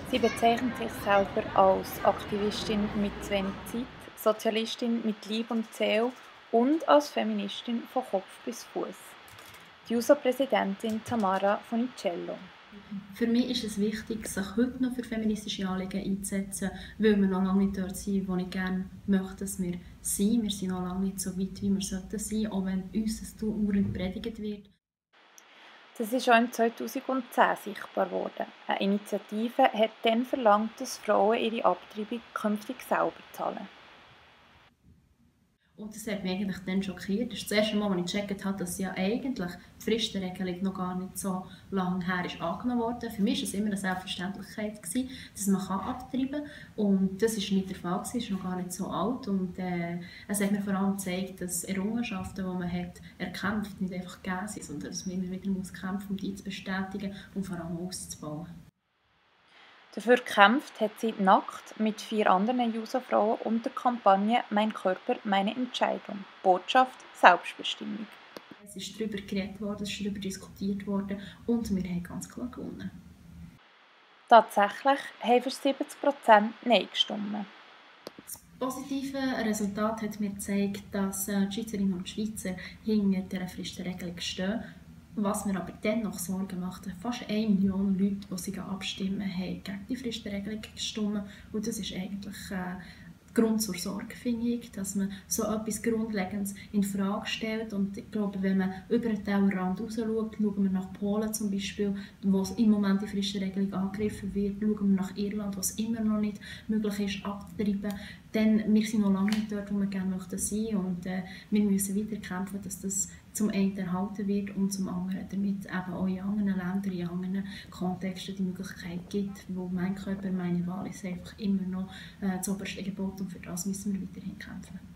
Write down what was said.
Sie bezeichnet sich selber als Aktivistin mit zu wenig Zeit, Sozialistin mit Leib und Seele und als Feministin von Kopf bis Fuß. Die JUSO-Präsidentin Tamara Funicello. Für mich ist es wichtig, sich heute noch für feministische Anliegen einzusetzen, weil wir noch lange nicht dort sind, wo ich gerne möchte, dass wir sind. Wir sind noch lange nicht so weit, wie wir sollten sein, auch wenn uns das dauernd predigt wird. Das ist auch im 2010 sichtbar geworden. Eine Initiative hat dann verlangt, dass Frauen ihre Abtreibung künftig selber zahlen. Und das hat mich eigentlich dann schockiert. Das ist das erste Mal, als ich gecheckt habe, dass ja eigentlich die Fristenregelung noch gar nicht so lange her ist angenommen wurde. Für mich war es immer eine Selbstverständlichkeit, dass man abtreiben kann. Und das war nicht der Fall, es ist noch gar nicht so alt. Und es hat mir vor allem gezeigt, dass Errungenschaften, die man hat erkämpft, nicht einfach gegeben sind, sondern dass man immer wieder muss kämpfen muss, um die zu bestätigen und vor allem auszubauen. Dafür gekämpft hat sie nackt mit 4 anderen Juso-Frauen unter der Kampagne «Mein Körper, meine Entscheidung». Botschaft Selbstbestimmung. Es ist darüber geredet worden, es ist darüber diskutiert worden und wir haben ganz klar gewonnen. Tatsächlich haben für 70% Nein gestimmt. Das positive Resultat hat mir gezeigt, dass die Schweizerinnen und Schweizer hinter dieser Fristenregelung stehen. Was mir aber dennoch Sorgen macht, fast 1 Million Leute, die sich abstimmen, haben gegen die Fristenregelung gestimmt. Und das ist eigentlich Grund zur Sorge, finde ich, dass man so etwas Grundlegendes in Frage stellt. Und ich glaube, wenn man über den Tellerrand raus schaut, schauen wir nach Polen zum Beispiel, wo im Moment die Fristenregelung angegriffen wird, schauen wir nach Irland, wo es immer noch nicht möglich ist, abzutreiben. Denn wir sind noch lange nicht dort, wo wir gerne möchten sein. Und wir müssen weiter kämpfen, dass das zum einen erhalten wird und zum anderen damit eben auch in anderen Ländern, in anderen Kontexten die Möglichkeit gibt, wo «Mein Körper, meine Wahl» ist einfach immer noch das oberste Gebot und für das müssen wir weiterhin kämpfen.